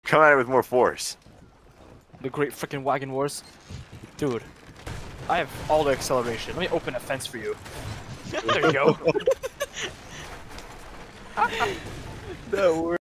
Come at it with more force. The Great Frickin' Wagon Wars. Dude, I have all the acceleration. Let me open a fence for you. There you go. That works.